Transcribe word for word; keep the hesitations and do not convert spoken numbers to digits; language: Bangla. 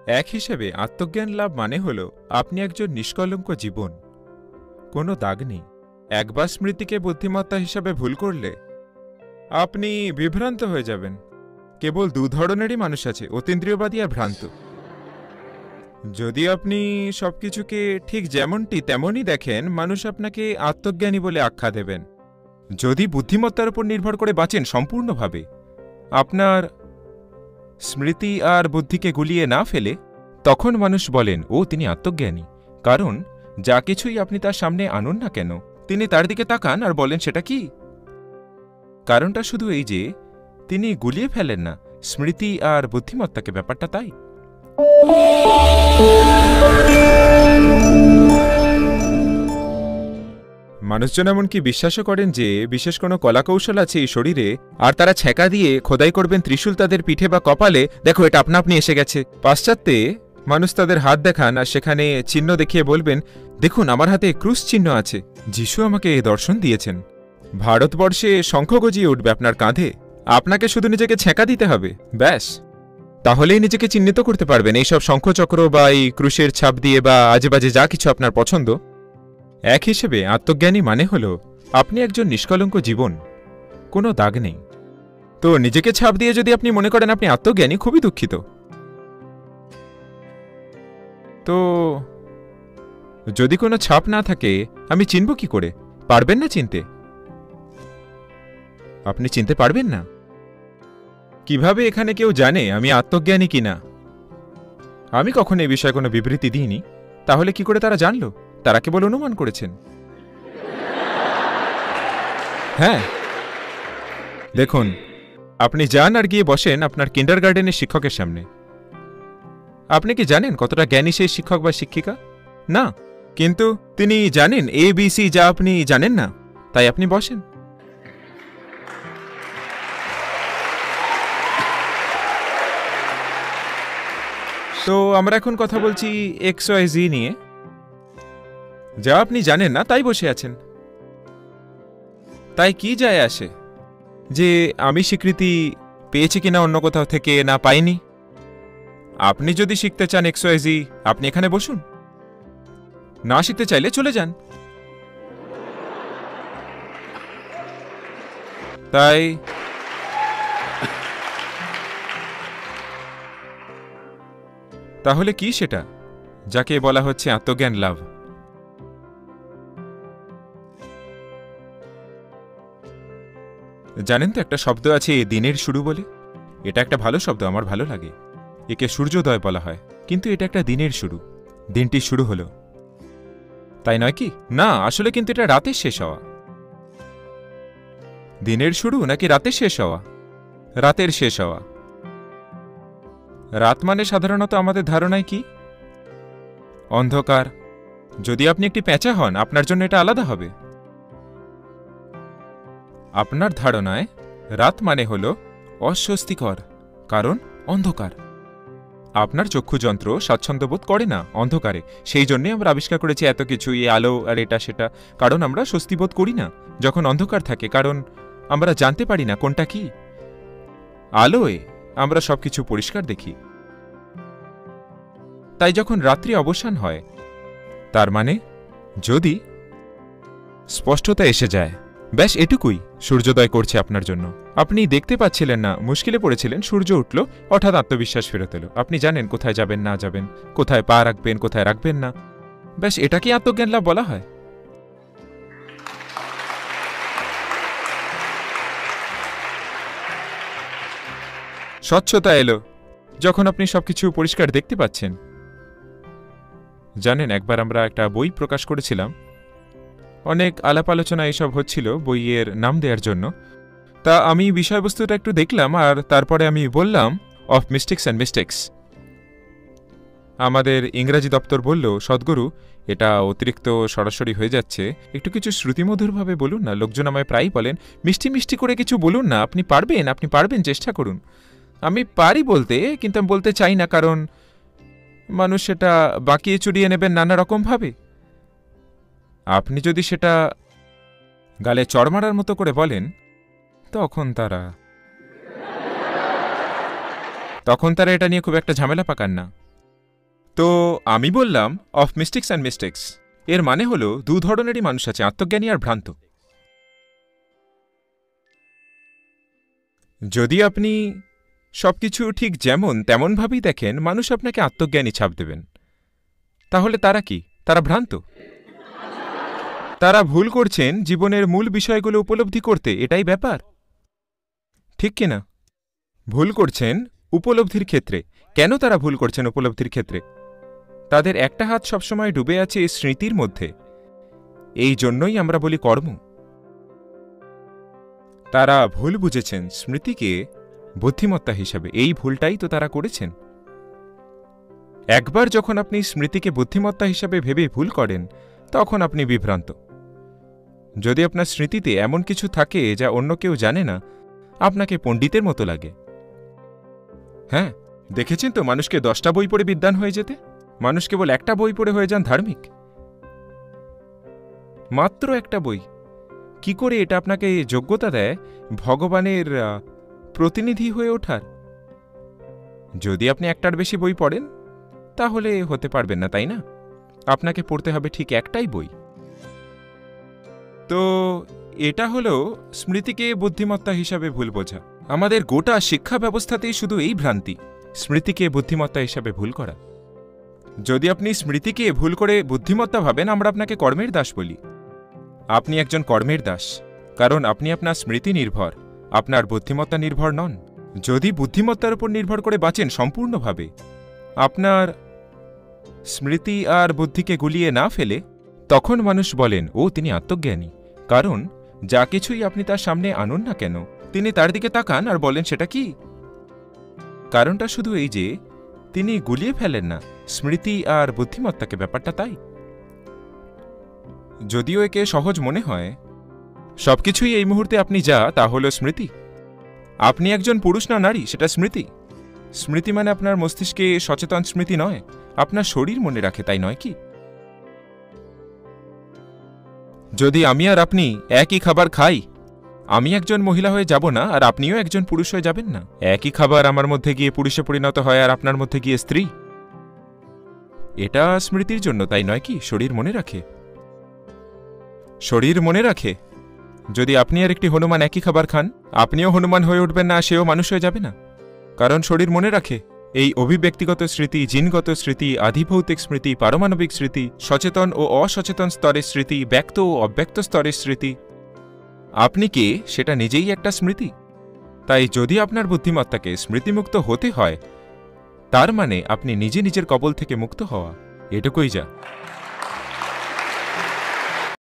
এক হিসেবে আত্মজ্ঞান লাভ মানে হল আপনি একজন নিষ্কলঙ্ক জীবন, কোনো দাগ নেই। একবার স্মৃতিকে বুদ্ধিমত্তা হিসাবে ভুল করলে আপনি বিভ্রান্ত হয়ে যাবেন। কেবল দু ধরনেরই মানুষ আছে, অতীন্দ্রিয়বাদী আর ভ্রান্ত। যদি আপনি সবকিছুকে ঠিক যেমনটি তেমনই দেখেন, মানুষ আপনাকে আত্মজ্ঞানী বলে আখ্যা দেবেন। যদি বুদ্ধিমত্তার উপর নির্ভর করে বাঁচেন সম্পূর্ণভাবে, আপনার স্মৃতি আর বুদ্ধিকে গুলিয়ে না ফেলে, তখন মানুষ বলেন ও তিনি আত্মজ্ঞানী। কারণ যা কিছুই আপনি তার সামনে আনুন না কেন, তিনি তার দিকে তাকান আর বলেন সেটা কি। কারণটা শুধু এই যে তিনি গুলিয়ে ফেলেন না স্মৃতি আর বুদ্ধিমত্তাকে, ব্যাপারটা তাই। মানুষজন এমনকি বিশ্বাসও করেন যে বিশেষ কোনো কলাকৌশল আছে এই শরীরে, আর তারা ছ্যাঁকা দিয়ে খোদাই করবেন ত্রিশূল তাদের পিঠে বা কপালে, দেখো এটা আপনা আপনি এসে গেছে। পাশ্চাত্যে মানুষ তাদের হাত দেখান আর সেখানে চিহ্ন দেখিয়ে বলবেন দেখুন আমার হাতে ক্রুশ চিহ্ন আছে, যিশু আমাকে এই দর্শন দিয়েছেন। ভারতবর্ষে শঙ্খ গজিয়ে উঠবে আপনার কাঁধে, আপনাকে শুধু নিজেকে ছ্যাঁকা দিতে হবে, ব্যাস। তাহলেই নিজেকে চিহ্নিত করতে পারবেন এইসব শঙ্খচক্র বা এই ক্রুশের ছাপ দিয়ে বা আজেবাজে যা কিছু আপনার পছন্দ। এক হিসেবে আত্মজ্ঞানী মানে হল আপনি একজন নিষ্কলঙ্ক জীবন, কোনো দাগ নেই। তো নিজেকে ছাপ দিয়ে যদি আপনি মনে করেন আপনি আত্মজ্ঞানী, খুবই দুঃখিত। তো যদি কোনো ছাপ না থাকে আমি চিনব কি করে? পারবেন না চিনতে, আপনি চিনতে পারবেন না। কিভাবে এখানে কেউ জানে আমি আত্মজ্ঞানী কিনা? আমি কখন এই বিষয়ে কোনো বিবৃতি দিইনি, তাহলে কি করে তারা জানল? তারা কেবল অনুমান করেছেন। হ্যাঁ, দেখুন, আপনি যান আর গিয়ে বসেন আপনার কিন্ডারগার্টেনের শিক্ষকের সামনে। আপনি কি জানেন কতটা জ্ঞানী সেই শিক্ষক বা শিক্ষিকা? না, কিন্তু তিনি জানেন এ বি সি যা আপনি জানেন না, তাই আপনি বসেন। তো আমরা এখন কথা বলছি এক্স ওয়াই জি নিয়ে, যা আপনি জানেন না তাই বসে আছেন। তাই কি যায় আসে যে আমি স্বীকৃতি পেয়েছি কিনা অন্য কোথাও থেকে, না পাইনি? আপনি যদি শিখতে চান এক্স ওয়াই জি, আপনি এখানে বসুন। না শিখতে চাইলে চলে যান। তাই তাহলে কি সেটা যাকে বলা হচ্ছে আত্মজ্ঞান লাভ? জানেন তো একটা শব্দ আছে দিনের শুরু বলে, এটা একটা ভালো শব্দ, আমার ভালো লাগে। একে সূর্যোদয় বলা হয়, কিন্তু এটা একটা দিনের শুরু। দিনটি শুরু হলো, তাই নয় কি? না, আসলে কিন্তু এটা রাতের শেষ হওয়া। দিনের শুরু নাকি রাতের শেষ হওয়া? রাতের শেষ হওয়া। রাত মানে সাধারণত আমাদের ধারণায় কি? অন্ধকার। যদি আপনি একটি পেঁচা হন, আপনার জন্য এটা আলাদা হবে। আপনার ধারণায় রাত মানে হল অস্বস্তিকর, কারণ অন্ধকার। আপনার চক্ষুযন্ত্র স্বাচ্ছন্দ্যবোধ করে না অন্ধকারে, সেই জন্যই আমরা আবিষ্কার করেছি এত কিছু, এই আলো আর এটা সেটা। কারণ আমরা স্বস্তিবোধ করি না যখন অন্ধকার থাকে, কারণ আমরা জানতে পারি না কোনটা কি। আলোয় আমরা সবকিছু পরিষ্কার দেখি। তাই যখন রাত্রি অবসান হয়, তার মানে যদি স্পষ্টতা এসে যায়, ব্যাস এটুকুই সূর্যোদয় করছে আপনার জন্য। আপনি দেখতে পাচ্ছিলেন না, মুশকিলে পড়েছিলেন, সূর্য উঠল, হঠাৎ আত্মবিশ্বাস ফেরত এলো। আপনি জানেন কোথায় যাবেন না যাবেন, কোথায় পা রাখবেন কোথায় রাখবেন না। ব্যাস এটাকেই আত্মজ্ঞান লাভ বলা হয়। স্বচ্ছতা এলো যখন আপনি সবকিছু পরিষ্কার দেখতে পাচ্ছেন। জানেন, একবার আমরা একটা বই প্রকাশ করেছিলাম, অনেক আলাপ আলোচনা এসব হচ্ছিল বইয়ের নাম দেওয়ার জন্য। তা আমি বিষয়বস্তুটা একটু দেখলাম আর তারপরে আমি বললাম অফ মিস্টেক্স অ্যান্ড মিস্টেক্স। আমাদের ইংরাজি দপ্তর বলল, সদ্গুরু এটা অতিরিক্ত সরাসরি হয়ে যাচ্ছে, একটু কিছু শ্রুতিমধুরভাবে বলুন না। লোকজন আমায় প্রায়ই বলেন মিষ্টি মিষ্টি করে কিছু বলুন না, আপনি পারবেন আপনি পারবেন চেষ্টা করুন। আমি পারি বলতে, কিন্তু আমি বলতে চাই না, কারণ মানুষ সেটা বাঁকিয়ে চুরিয়ে নেবেন নানা রকমভাবে। আপনি যদি সেটা গালে চড় মারার মতো করে বলেন, তখন তারা তখন তারা এটা নিয়ে খুব একটা ঝামেলা পাকান না। তো আমি বললাম অফ মিস্টেক্স অ্যান্ড মিস্টেক্স, এর মানে হলো দু ধরনেরই মানুষ আছে, আত্মজ্ঞানী আর ভ্রান্ত। যদি আপনি সবকিছু ঠিক যেমন তেমনভাবেই দেখেন, মানুষ আপনাকে আত্মজ্ঞানী ছাপ দেবেন। তাহলে তারা কি? তারা ভ্রান্ত। তারা ভুল করছেন জীবনের মূল বিষয়গুলো উপলব্ধি করতে, এটাই ব্যাপার, ঠিক কিনা? ভুল করছেন উপলব্ধির ক্ষেত্রে। কেন তারা ভুল করছেন উপলব্ধির ক্ষেত্রে? তাদের একটা হাত সবসময় ডুবে আছে স্মৃতির মধ্যে। এই জন্যই আমরা বলি কর্ম। তারা ভুল বুঝেছেন স্মৃতিকে বুদ্ধিমত্তা হিসাবে। এই ভুলটাই তো তারা করেছেন। একবার যখন আপনি স্মৃতিকে বুদ্ধিমত্তা হিসাবে ভেবে ভুল করেন, তখন আপনি বিভ্রান্ত। যদি আপনার স্মৃতিতে এমন কিছু থাকে যা অন্য কেউ জানে না, আপনাকে পণ্ডিতের মতো লাগে। হ্যাঁ, দেখেছেন তো মানুষকে দশটা বই পড়ে বিদ্বান হয়ে যেতে? মানুষ কেবল একটা বই পড়ে হয়ে যান ধার্মিক। মাত্র একটা বই। কি করে এটা আপনাকে যোগ্যতা দেয় ভগবানের প্রতিনিধি হয়ে ওঠার? যদি আপনি একটার বেশি বই পড়েন, তাহলে হতে পারবেন না, তাই না? আপনাকে পড়তে হবে ঠিক একটাই বই। তো এটা হলো স্মৃতিকে বুদ্ধিমত্তা হিসাবে ভুল বোঝা। আমাদের গোটা শিক্ষা ব্যবস্থাতেই শুধু এই ভ্রান্তি, স্মৃতিকে বুদ্ধিমত্তা হিসাবে ভুল করা। যদি আপনি স্মৃতিকে ভুল করে বুদ্ধিমত্তা ভাবেন, আমরা আপনাকে কর্মের দাস বলি। আপনি একজন কর্মের দাস, কারণ আপনি আপনার স্মৃতি নির্ভর, আপনার বুদ্ধিমত্তা নির্ভর নন। যদি বুদ্ধিমত্তার উপর নির্ভর করে বাঁচেন সম্পূর্ণভাবে, আপনার স্মৃতি আর বুদ্ধিকে গুলিয়ে না ফেলে, তখন মানুষ বলেন ও তিনি আত্মজ্ঞানী। কারণ যা কিছুই আপনি তার সামনে আনুন না কেন, তিনি তার দিকে তাকান আর বলেন সেটা কি। কারণটা শুধু এই যে তিনি গুলিয়ে ফেলেন না স্মৃতি আর বুদ্ধিমত্তাকে, ব্যাপারটা তাই। যদিও একে সহজ মনে হয়, সবকিছুই এই মুহূর্তে আপনি যা, তা হল স্মৃতি। আপনি একজন পুরুষ না নারী, সেটা স্মৃতি। স্মৃতি মানে আপনার মস্তিষ্কে সচেতন স্মৃতি নয়, আপনার শরীর মনে রাখে, তাই নয় কি? যদি আমি আর আপনি একই খাবার খাই, আমি একজন মহিলা হয়ে যাব না আর আপনিও একজন পুরুষ হয়ে যাবেন না। একই খাবার আমার মধ্যে গিয়ে পুরুষে পরিণত হয় আর আপনার মধ্যে গিয়ে স্ত্রী। এটা স্মৃতির জন্য, তাই নয় কি? শরীর মনে রাখে। শরীর মনে রাখে। যদি আপনি আর একটি হনুমান একই খাবার খান, আপনিও হনুমান হয়ে উঠবেন না, সেও মানুষ হয়ে যাবে না, কারণ শরীর মনে রাখে। এই অভিব্যক্তিগত স্মৃতি, জিনগত স্মৃতি, আধিভৌতিক স্মৃতি, পারমাণবিক স্মৃতি, সচেতন ও অসচেতন স্তরের স্মৃতি, ব্যক্ত ও অব্যক্ত স্তরের স্মৃতি। আপনি কে সেটা নিজেই একটা স্মৃতি। তাই যদি আপনার বুদ্ধিমত্তাকে স্মৃতিমুক্ত হতে হয়, তার মানে আপনি নিজে নিজের কবল থেকে মুক্ত হওয়া, এটুকুই যা।